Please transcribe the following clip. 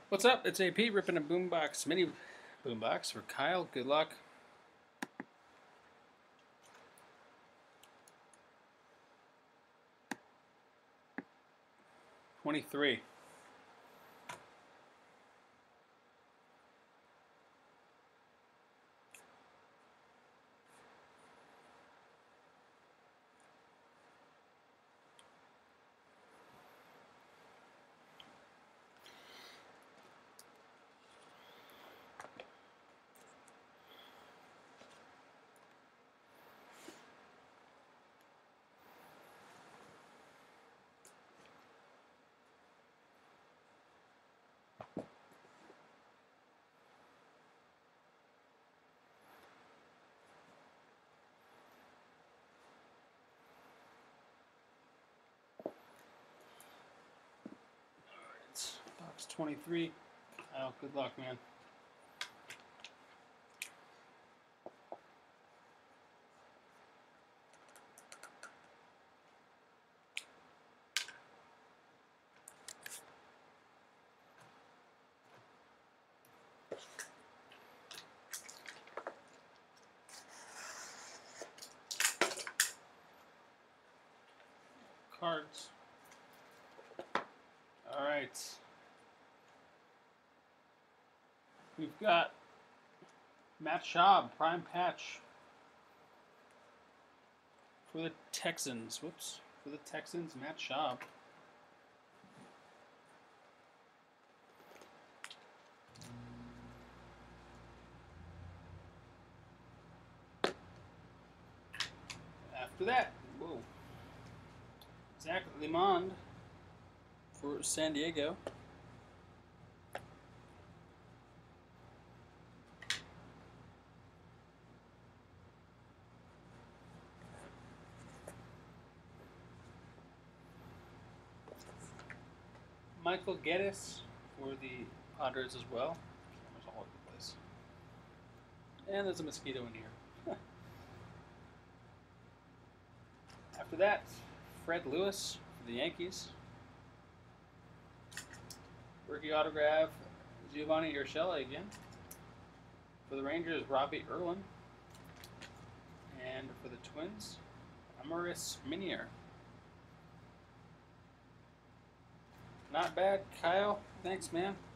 What's up? It's AP ripping a boombox, mini boombox for Kyle. Good luck. $23. It's box 23. Kyle, good luck, man. Cards. All right. We've got Matt Schaub, prime patch for the Texans. Whoops. For the Texans, Matt Schaub. After that, whoa. Zach Limond for San Diego. Michael Geddes for the Padres as well. Cameras all over the place. And there's a mosquito in here. After that, Fred Lewis for the Yankees. Rookie autograph, Giovanni Urshela again. For the Rangers, Robbie Erlin. And for the Twins, Amaris Minier. Not bad, Kyle. Thanks, man.